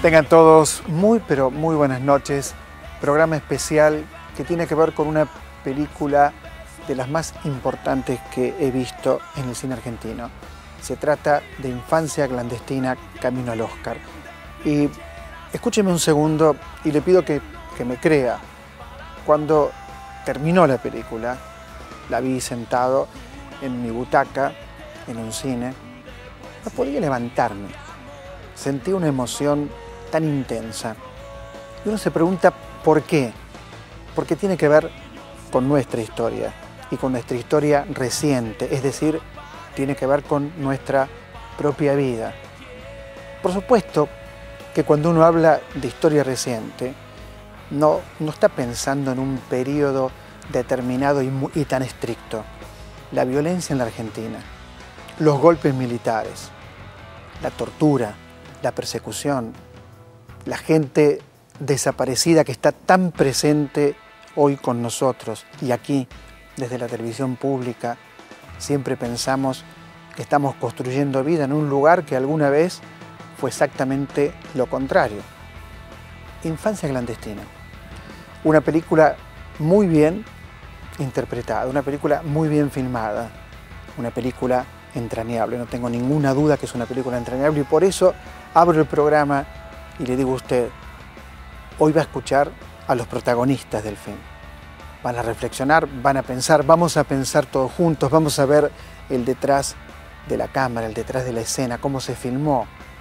Tengan todos muy, pero muy buenas noches. Programa especial que tiene que ver con una película de las más importantes que he visto en el cine argentino. Se trata de Infancia clandestina, camino al Oscar. Y escúcheme un segundo y le pido que me crea. Cuando terminó la película, la vi sentado en mi butaca, en un cine, no podía levantarme. Sentí una emoción tan intensa. Y uno se pregunta ¿por qué? Porque tiene que ver con nuestra historia y con nuestra historia reciente, es decir, tiene que ver con nuestra propia vida. Por supuesto que cuando uno habla de historia reciente, no está pensando en un periodo determinado y tan estricto. La violencia en la Argentina, los golpes militares, la tortura, la persecución, la gente desaparecida que está tan presente hoy con nosotros y aquí, desde la televisión pública, siempre pensamos que estamos construyendo vida en un lugar que alguna vez fue exactamente lo contrario. Infancia clandestina. Una película muy bien interpretada, una película muy bien filmada, una película entrañable. No tengo ninguna duda que es una película entrañable y por eso abro el programa y le digo a usted, hoy va a escuchar a los protagonistas del film. Van a reflexionar, van a pensar, vamos a pensar todos juntos, vamos a ver el detrás de la cámara, el detrás de la escena, cómo se filmó.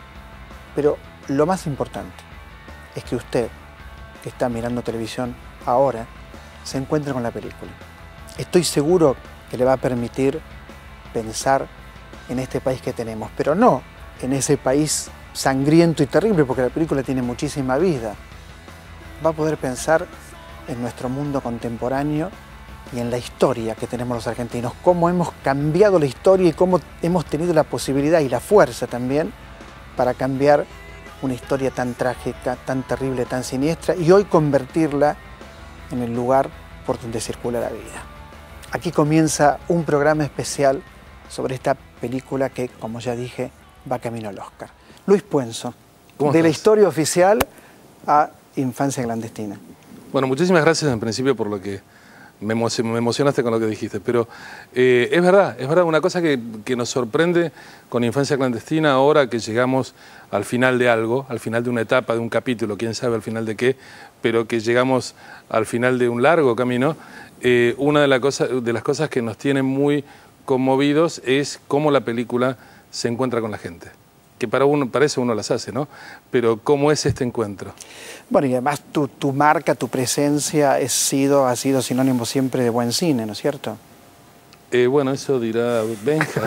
Pero lo más importante es que usted, que está mirando televisión ahora, se encuentre con la película. Estoy seguro que le va a permitir pensar en este país que tenemos, pero no en ese país sangriento y terrible, porque la película tiene muchísima vida. Va a poder pensar en nuestro mundo contemporáneo y en la historia que tenemos los argentinos, cómo hemos cambiado la historia y cómo hemos tenido la posibilidad y la fuerza también para cambiar una historia tan trágica, tan terrible, tan siniestra y hoy convertirla en el lugar por donde circula la vida. Aquí comienza un programa especial sobre esta película que, como ya dije, va camino al Oscar. Luis Puenzo, de la historia oficial a Infancia clandestina. Bueno, muchísimas gracias en principio por lo que me emocionaste con lo que dijiste, pero es verdad, una cosa que nos sorprende con Infancia clandestina ahora que llegamos al final de algo, al final de una etapa, de un capítulo, quién sabe al final de qué, pero que llegamos al final de un largo camino. Una de las cosas que nos tiene muy conmovidos es cómo la película se encuentra con la gente. Que para eso uno las hace, ¿no? Pero ¿cómo es este encuentro? Bueno, y además tu marca, tu presencia ha sido sinónimo siempre de buen cine, ¿no es cierto? Bueno, eso dirá Benja.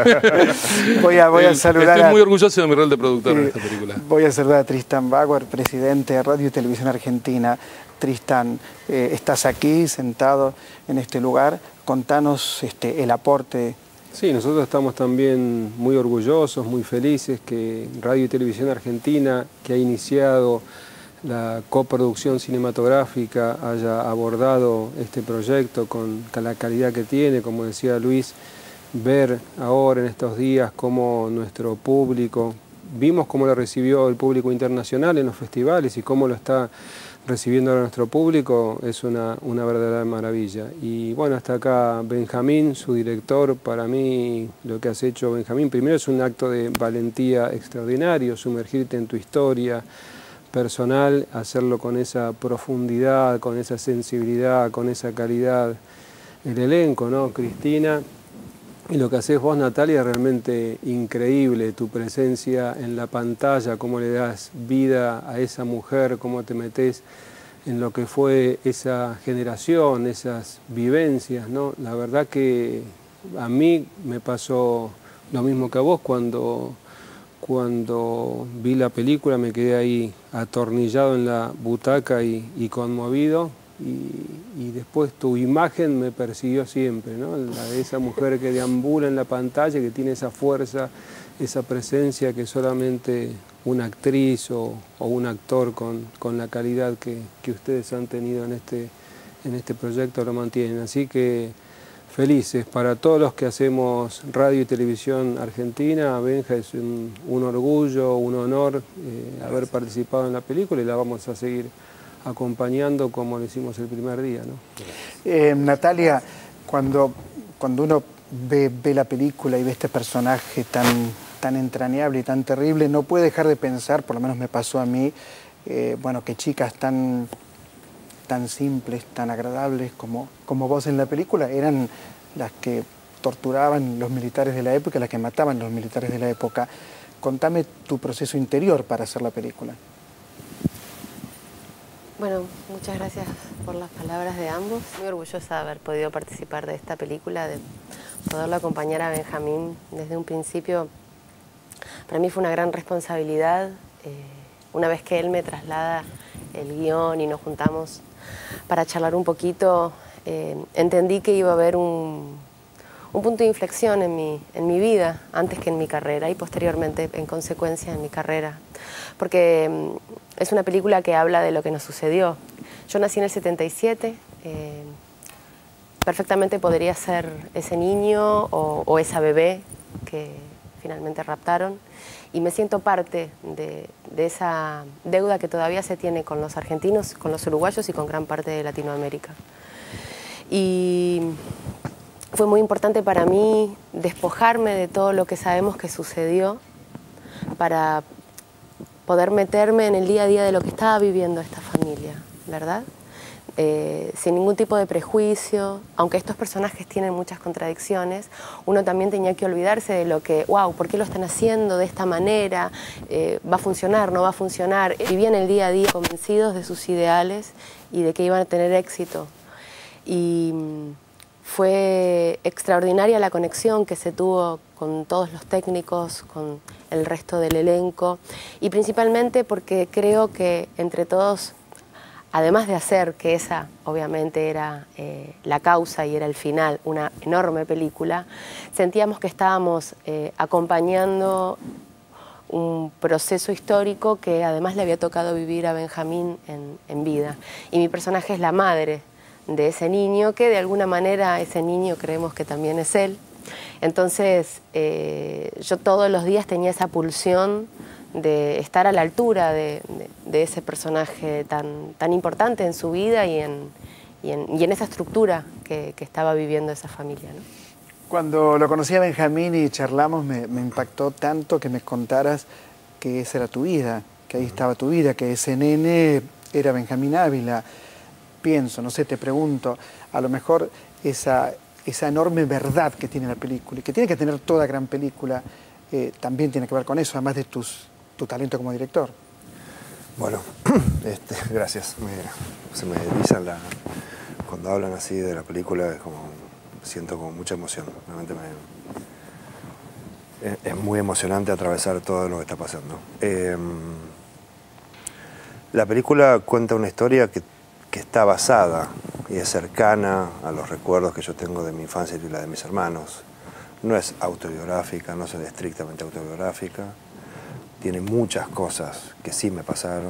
voy a saludar. Estoy muy orgulloso de mi rol de productor en esta película. Voy a saludar a Tristan Bauer, presidente de Radio y Televisión Argentina. Tristan, estás aquí sentado en este lugar. Contanos el aporte. Sí, nosotros estamos también muy orgullosos, muy felices que Radio y Televisión Argentina, que ha iniciado la coproducción cinematográfica, haya abordado este proyecto con la calidad que tiene. Como decía Luis, ver ahora en estos días cómo nuestro público, vimos cómo lo recibió el público internacional en los festivales y cómo lo está recibiendo a nuestro público, es una verdadera maravilla. Y bueno, hasta acá Benjamín, su director. Para mí lo que has hecho, Benjamín, primero es un acto de valentía extraordinario, sumergirte en tu historia personal, hacerlo con esa profundidad, con esa sensibilidad, con esa calidad. El elenco, ¿no? Cristina, y lo que haces vos, Natalia, es realmente increíble, tu presencia en la pantalla, cómo le das vida a esa mujer, cómo te metés en lo que fue esa generación, esas vivencias, ¿no? La verdad que a mí me pasó lo mismo que a vos cuando vi la película, me quedé ahí atornillado en la butaca y conmovido. Y después tu imagen me persiguió siempre, ¿no? La de esa mujer que deambula en la pantalla, que tiene esa fuerza, esa presencia que solamente una actriz o un actor con la calidad que ustedes han tenido en este proyecto lo mantienen. Así que felices. Para todos los que hacemos radio y televisión argentina, Benja, es un orgullo, un honor haber participado en la película, y la vamos a seguir acompañando como lo hicimos el primer día, ¿no? Natalia, cuando uno ve la película y ve este personaje tan entrañable y tan terrible, no puede dejar de pensar, por lo menos me pasó a mí, bueno, que chicas tan simples, tan agradables como vos en la película, eran las que torturaban los militares de la época, las que mataban los militares de la época. Contame tu proceso interior para hacer la película. Bueno, muchas gracias por las palabras de ambos. Muy orgullosa de haber podido participar de esta película, de poderlo acompañar a Benjamín desde un principio. Para mí fue una gran responsabilidad. Una vez que él me traslada el guión y nos juntamos para charlar un poquito, entendí que iba a haber un punto de inflexión en mi vida, antes que en mi carrera, y posteriormente, en consecuencia, en mi carrera. Porque es una película que habla de lo que nos sucedió. Yo nací en el 77, perfectamente podría ser ese niño o esa bebé que finalmente raptaron, y me siento parte de esa deuda que todavía se tiene con los argentinos, con los uruguayos y con gran parte de Latinoamérica. Y fue muy importante para mí despojarme de todo lo que sabemos que sucedió para poder meterme en el día a día de lo que estaba viviendo esta familia, ¿verdad? Sin ningún tipo de prejuicio, aunque estos personajes tienen muchas contradicciones, uno también tenía que olvidarse de lo que, wow, ¿por qué lo están haciendo de esta manera? ¿Va a funcionar? ¿No va a funcionar? Vivían el día a día convencidos de sus ideales y de que iban a tener éxito. Y fue extraordinaria la conexión que se tuvo con todos los técnicos, con el resto del elenco, y principalmente porque creo que entre todos, además de hacer que esa obviamente era la causa y era el final, una enorme película, sentíamos que estábamos acompañando un proceso histórico que además le había tocado vivir a Benjamín en vida. Y mi personaje es la madre de ese niño, que de alguna manera ese niño creemos que también es él. Entonces yo todos los días tenía esa pulsión de estar a la altura de ese personaje tan importante en su vida y en esa estructura que estaba viviendo esa familia, ¿no? Cuando lo conocí a Benjamín y charlamos, me impactó tanto que me contaras que esa era tu vida, que ahí estaba tu vida, que ese nene era Benjamín Ávila. Pienso, no sé, te pregunto, a lo mejor esa enorme verdad que tiene la película y que tiene que tener toda gran película, también tiene que ver con eso, además de tu talento como director. Bueno, gracias. Se me eriza cuando hablan así de la película, siento como mucha emoción. Realmente es muy emocionante atravesar todo lo que está pasando. La película cuenta una historia que está basada y es cercana a los recuerdos que yo tengo de mi infancia y la de mis hermanos. No es autobiográfica, no es estrictamente autobiográfica. Tiene muchas cosas que sí me pasaron,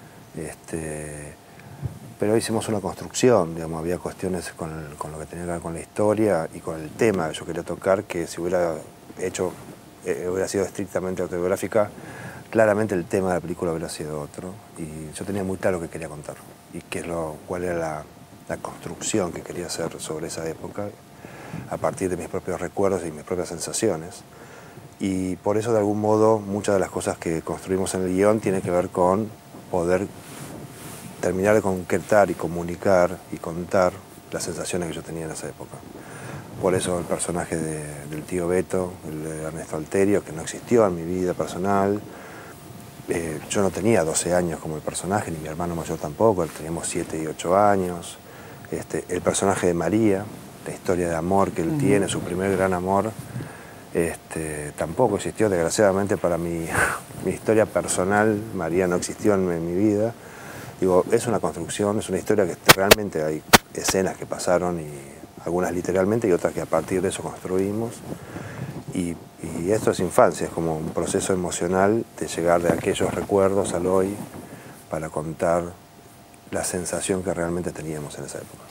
pero hicimos una construcción, digamos, había cuestiones con lo que tenía que ver con la historia y con el tema que yo quería tocar, que si hubiera sido estrictamente autobiográfica, claramente el tema de la película hubiera sido otro, y yo tenía muy claro qué quería contar y cuál era la construcción que quería hacer sobre esa época a partir de mis propios recuerdos y mis propias sensaciones. Y por eso, de algún modo, muchas de las cosas que construimos en el guión tienen que ver con poder terminar de concretar y comunicar y contar las sensaciones que yo tenía en esa época. Por eso el personaje del tío Beto, el de Ernesto Alterio, que no existió en mi vida personal. Yo no tenía 12 años como el personaje, ni mi hermano mayor tampoco, teníamos 7 y 8 años. El personaje de María, la historia de amor que él tiene, su primer gran amor, tampoco existió, desgraciadamente para mi historia personal. María no existió en mi vida. Digo, es una construcción, es una historia que realmente hay escenas que pasaron, y algunas literalmente y otras que a partir de eso construimos. Y esto es infancia, es como un proceso emocional de llegar de aquellos recuerdos al hoy para contar la sensación que realmente teníamos en esa época.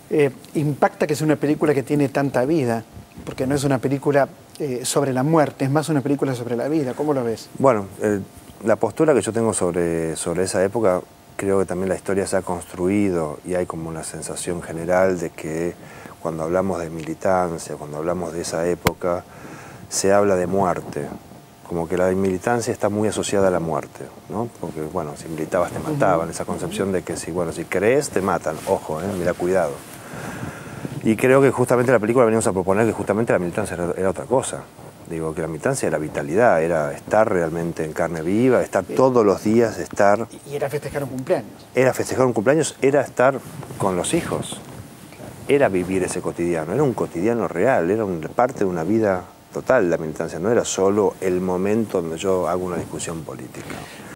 Impacta que sea una película que tiene tanta vida, porque no es una película sobre la muerte, es más una película sobre la vida. ¿Cómo lo ves? Bueno, la postura que yo tengo sobre esa época, creo que también la historia se ha construido y hay como una sensación general de que cuando hablamos de militancia, cuando hablamos de esa época, se habla de muerte. Como que la militancia está muy asociada a la muerte, ¿no? Porque, bueno, si militabas te mataban, esa concepción de que si crees te matan, ojo, mira, cuidado. Y creo que justamente la película venimos a proponer que justamente la militancia era otra cosa. Digo, que la militancia era vitalidad, era estar realmente en carne viva, estar todos los días, estar... Y era festejar un cumpleaños. Era festejar un cumpleaños, era estar con los hijos. Era vivir ese cotidiano, era un cotidiano real, era parte de una vida total. La militancia no era solo el momento donde yo hago una discusión política.